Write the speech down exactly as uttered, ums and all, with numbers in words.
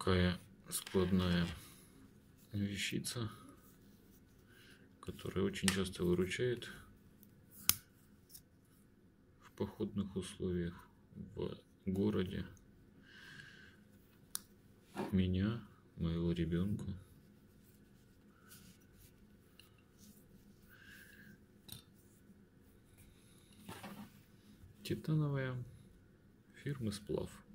такая складная вещица, которая очень часто выручает в походных условиях в городе меня, моего ребенка. Титановая фирмы Сплав.